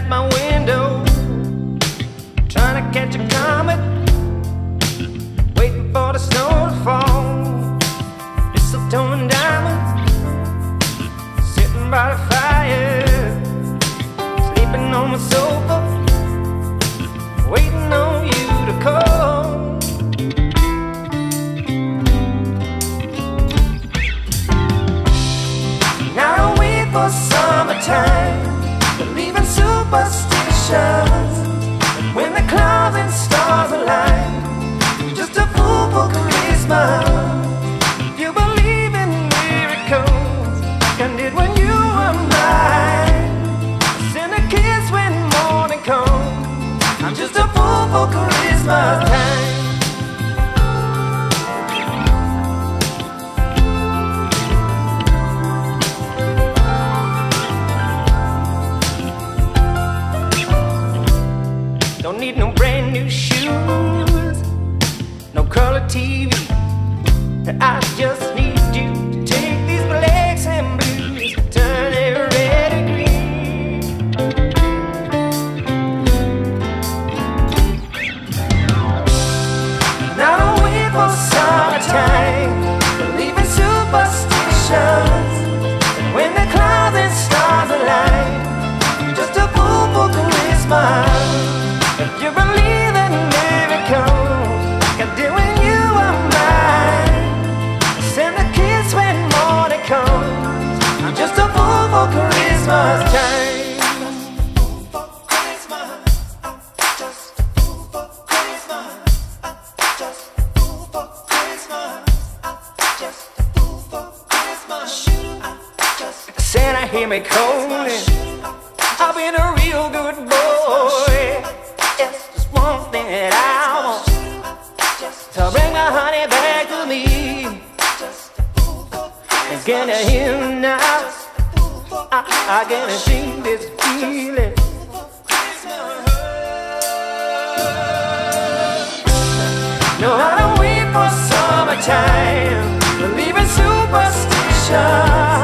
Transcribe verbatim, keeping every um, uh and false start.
my window, trying to catch a comet, waiting for the snow to fall. Mistletoe and diamonds, sitting by the fire, sleeping on my sofa, waiting on you to call. Now I wait for summertime, believe in superstitions, and when the clouds and stars align, you're just a fool for Christmas. You believe in miracles, like I did when you were mine. Send a kiss when morning comes, I'm just a fool for Christmas time. Don't need no brand new shoes, no color T V. I just need you to take these blacks and blues, turn it red and green. Now don't wait for summertime, believe in superstitions, and when the clouds and stars align, you're just a fool for Christmas. If you believe in miracles, like I did when you were mine, send a kiss when morning comes, I'm just a fool for Christmas time. Santa, hear me calling, I've been a real good boy. It's just one thing that I want, to bring my honey back to me. And can you hear me now? I, I can see this feeling. No, I don't wait for summertime, believe in superstition.